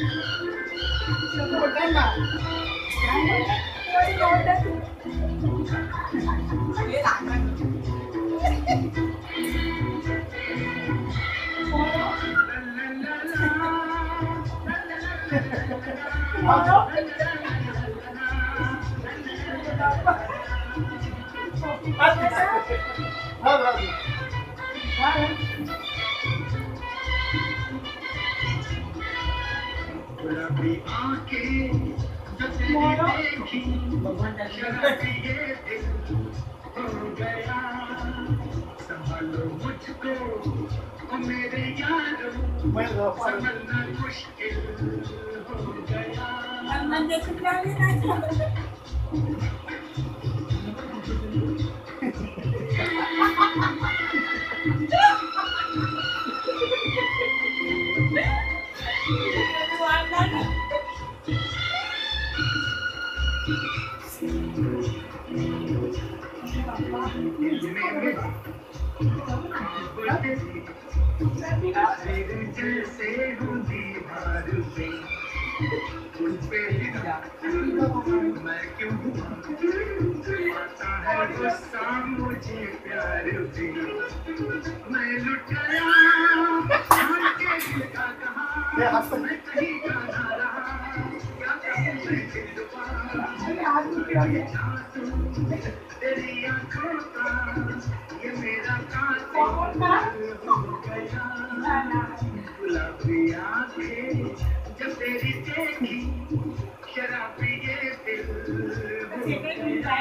गुलाबी आंखें जब देखी शराबी ये दिल हो गया संभालो मुझको ओ मेरे यारों संभलना मुश्किल हो गया जैसे हूँ दीवार पे उन पे मैं क्यों आता है गुस्सा मुझे प्यार पे मैं लुट गया के दिल का कहा मैं कहीं का ना रहा क्या कहूँ मैं दिल तेरी आँखों का ये मेरा कातिल हो गया गुलाबी आँखें जब तेरी देखी शराबी ये दिल हो गया